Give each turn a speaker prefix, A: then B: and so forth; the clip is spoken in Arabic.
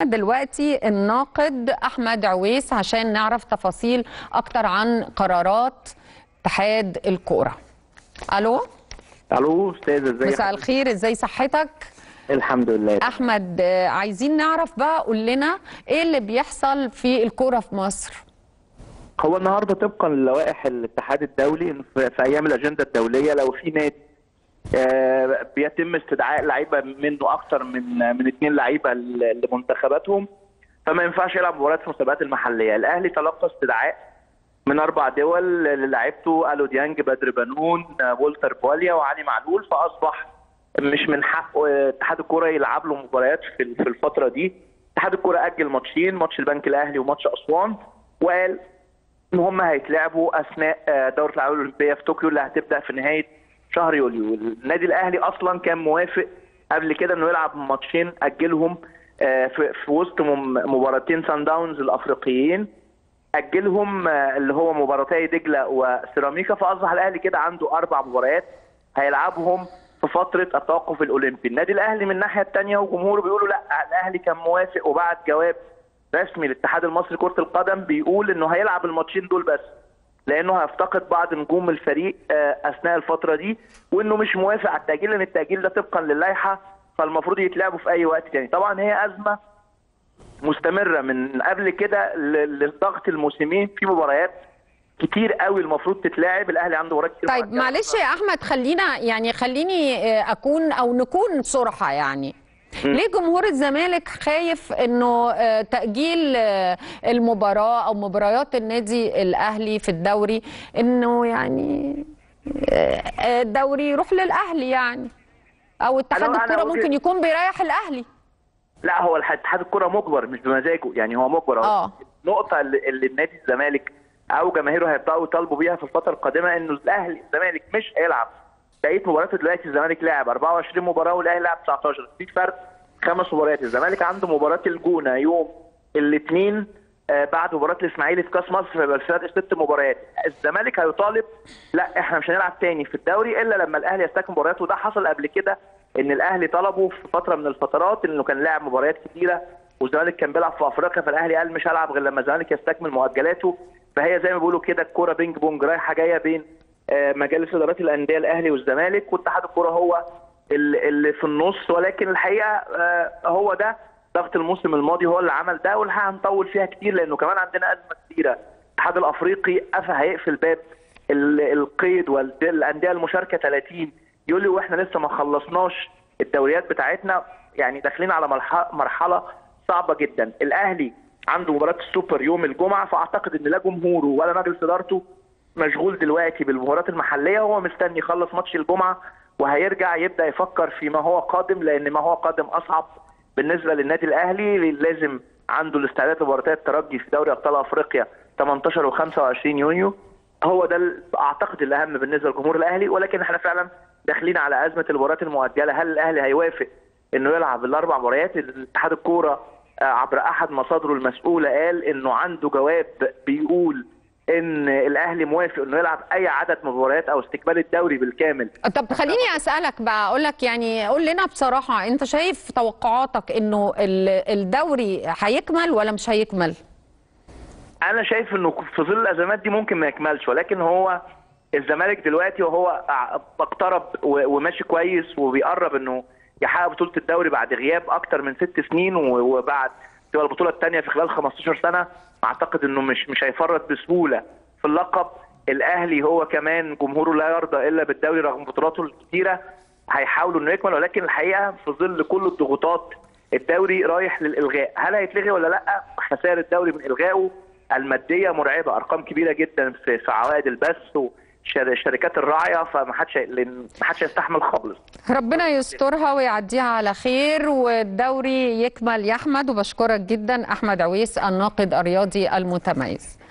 A: دلوقتي الناقد أحمد عويس عشان نعرف تفاصيل أكتر عن قرارات اتحاد الكورة. ألو
B: استاذ، ازيك؟
A: مساء الخير، ازاي صحتك؟
B: الحمد لله.
A: أحمد، عايزين نعرف بقى، قول لنا ايه اللي بيحصل في الكورة في مصر؟
B: هو النهارده طبقا للوائح الاتحاد الدولي في ايام الاجنده الدوليه، لو في نادي بيتم استدعاء لعيبه منه اكتر من 2 لعيبه لمنتخباتهم، فما ينفعش يلعب مباريات في المسابقات المحليه. الاهلي تلقى استدعاء من 4 دول للاعيبته: الو ديانج، بدر بنون، وولتر بواليا، وعلي معلول، فاصبح مش من حق اتحاد الكوره يلعب له مباريات في الفتره دي. اتحاد الكوره اجل ماتشين، ماتش البنك الاهلي وماتش اسوان، وقال ان هم هيتلعبوا اثناء دوره الالعاب الاولمبيه في طوكيو اللي هتبدا في نهايه شهر يوليو. النادي الاهلي اصلا كان موافق قبل كده انه يلعب ماتشين، اجلهم في وسط مباراتين سان داونز الافريقيين، اجلهم اللي هو مباراتي دجله وسيراميكا، فاصبح الاهلي كده عنده 4 مباريات هيلعبهم في فتره التوقف الاولمبي. النادي الاهلي من الناحيه الثانيه وجمهوره بيقولوا لا، الاهلي كان موافق وبعت جواب رسمي للاتحاد المصري لكره القدم بيقول انه هيلعب الماتشين دول بس، لانه هيفتقد بعض نجوم الفريق اثناء الفتره دي، وانه مش موافق على التاجيل، لان التاجيل ده طبقا للائحه فالمفروض يتلعبوا في اي وقت تاني. طبعا هي ازمه مستمره من قبل كده للضغط الموسمين، في مباريات كتير قوي المفروض تتلعب، الاهلي عنده مباريات كتير.
A: طيب معلش يا احمد، خليني اكون او نكون صراحه، يعني ليه جمهور الزمالك خايف انه تأجيل المباراة او مباريات النادي الاهلي في الدوري، انه يعني الدوري يروح للاهلي، يعني او اتحاد الكرة ممكن يكون بيريح الاهلي؟
B: لا، هو اتحاد الكرة مجبر مش بمزاجه، يعني هو مجبر. النقطة اللي النادي الزمالك او جماهيره هيبداوا يطالبوا بيها في الفترة القادمة انه الزمالك مش هيلعب بقية مبارياته. دلوقتي الزمالك لاعب 24 مباراة والاهلي لاعب 19، في فرق 5 مباريات. الزمالك عنده مباراة الجونة يوم الاثنين بعد مباراة الاسماعيلي في كاس مصر، فيبقى الفرق 6 مباريات. الزمالك هيطالب لا، احنا مش هنلعب تاني في الدوري الا لما الاهلي يستكمل مبارياته، وده حصل قبل كده ان الاهلي طلبه في فترة من الفترات انه كان لاعب مباريات كتيرة والزمالك كان بيلعب في افريقيا، فالاهلي قال مش هلعب غير لما الزمالك يستكمل مؤجلاته. فهي زي ما بيقولوا كده الكوره بينج بونج رايحه جايه بين مجالس ادارات الانديه الاهلي والزمالك، واتحاد الكوره هو اللي في النص. ولكن الحقيقه هو ده ضغط الموسم الماضي هو اللي عمل ده، والحقيقه هنطول فيها كتير لانه كمان عندنا ازمه كبيره. الاتحاد الافريقي هيقفل باب القيد والانديه المشاركه 30 يوليو، واحنا لسه ما خلصناش الدوريات بتاعتنا، يعني داخلين على مرحله صعبه جدا. الاهلي عنده مباراه السوبر يوم الجمعه، فاعتقد ان لا جمهوره ولا مجلس ادارته مشغول دلوقتي بالمباريات المحليه، وهو مستني يخلص ماتش الجمعه وهيرجع يبدا يفكر في ما هو قادم، لان ما هو قادم اصعب بالنسبه للنادي الاهلي. لازم عنده الاستعداد لمباراتي الترجي في دوري ابطال افريقيا 18 و25 يونيو، هو ده اعتقد الاهم بالنسبه لجمهور الاهلي. ولكن احنا فعلا داخلين على ازمه المباريات المؤجله. هل الاهلي هيوافق انه يلعب ال4 مباريات؟ الاتحاد الكوره عبر احد مصادره المسؤوله قال انه عنده جواب بيقول ان الاهلي موافق انه يلعب اي عدد مباريات او استكمال الدوري بالكامل.
A: طب خليني اسالك بقى، اقول لك يعني قول لنا بصراحه، انت شايف توقعاتك انه الدوري هيكمل ولا مش هيكمل؟
B: انا شايف انه في ظل الازمات دي ممكن ما يكملش، ولكن هو الزمالك دلوقتي وهو اقترب وماشي كويس وبيقرب انه يحقق بطوله الدوري بعد غياب اكتر من 6 سنين، وبعد تبقى البطوله الثانيه في خلال 15 سنه. اعتقد انه مش هيفرط بسهوله في اللقب. الاهلي هو كمان جمهوره لا يرضى الا بالدوري رغم بطولاته الكثيره، هيحاولوا انه يكمل، ولكن الحقيقه في ظل كل الضغوطات الدوري رايح للالغاء. هل هيتلغي ولا لا؟ خسائر الدوري من الغائه الماديه مرعبه، ارقام كبيره جدا في عوائد البث شركات الراعيه، فما حدش هيستحمل خالص.
A: ربنا يسترها ويعديها على خير والدوري يكمل يا احمد، وبشكرك جدا. احمد عويس الناقد الرياضي المتميز.